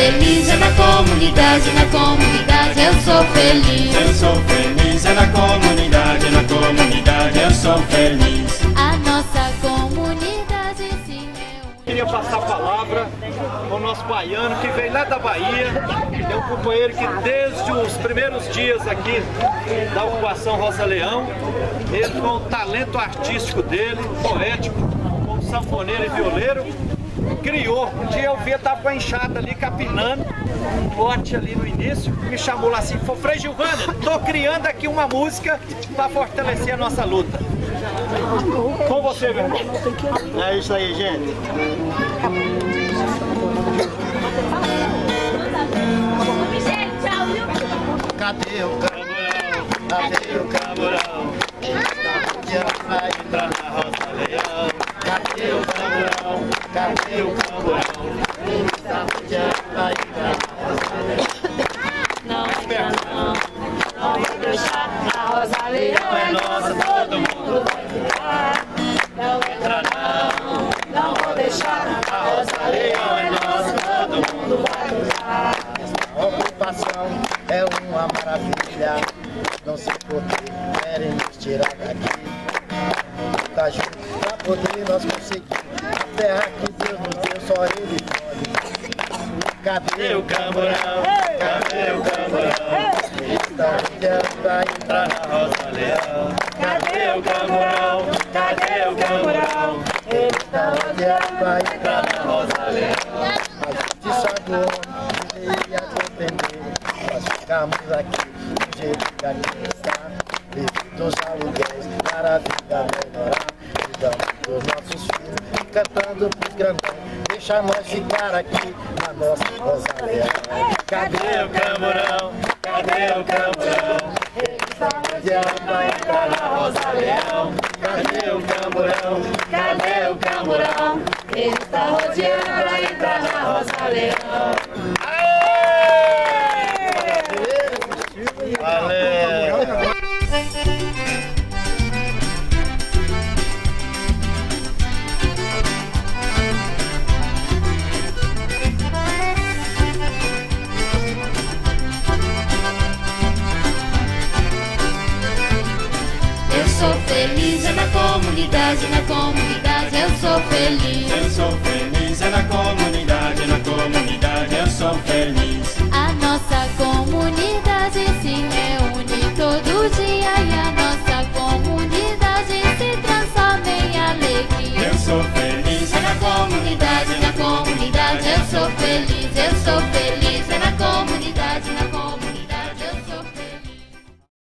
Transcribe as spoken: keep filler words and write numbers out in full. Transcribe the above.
feliz, é na comunidade, na comunidade eu sou feliz. Eu sou feliz, é na comunidade, na comunidade eu sou feliz. A nossa comunidade se reúne. Queria passar a palavra ao nosso baiano que veio lá da Bahia. É um companheiro que desde os primeiros dias aqui da ocupação Rosa Leão, ele com o talento artístico dele, poético, como sanfoneiro e violeiro, criou. Um dia eu vi, eu tava com a enxada ali capinando um lote ali no início, me chamou lá assim, falou: Frei Gilvano, tô criando aqui uma música para fortalecer a nossa luta. Com você, meu irmão. É isso aí, gente. Cadê o camburão? Cadê o camburão? Vai entrar na Rosa Leão. Cadê o camburão? Cadê o camburão? Vai entrar na Rosa Leão. Não entra não, não vou deixar. A Rosa Leão é nossa, todo mundo vai ficar. Não entra não, não vou deixar. A Rosa Leão é nossa, todo mundo vai ficar. A ocupação é uma maravilha. Não sei por que querem nos tirar daqui. Tá junto pra poder nós conseguir a terra que Deus nos deu, só Ele pode. Cadê o camburão? Cadê o camburão? Ele está rodeando pra entrar na Rosa Leão. Cadê o camburão? Cadê o camburão? Ele está rodeando pra entrar na Rosa Leão. A justiça do homem deveria defender. Nós ficamos aqui do jeito que aqui está. Devido aos aluguéis para a vida melhorar. Cuidamos dos nossos filhos e cantando pros grandões. Deixa nós ficar aqui na nossa Rosa Leão. Cadê o camburão? Cadê o camburão? Ele está rodeando pra entrar na Rosa Leão. Cadê o camburão? Cadê o camburão? Ele está rodeando pra entrar na Rosa Leão. Valeu! Eu sou feliz, é na comunidade, na comunidade eu sou feliz. Eu sou feliz, é na comunidade, na comunidade eu sou feliz. A nossa comunidade se reúne todo dia e a nossa comunidade se transforma em alegria. Eu sou feliz, É na comunidade, na comunidade eu sou feliz, eu sou feliz.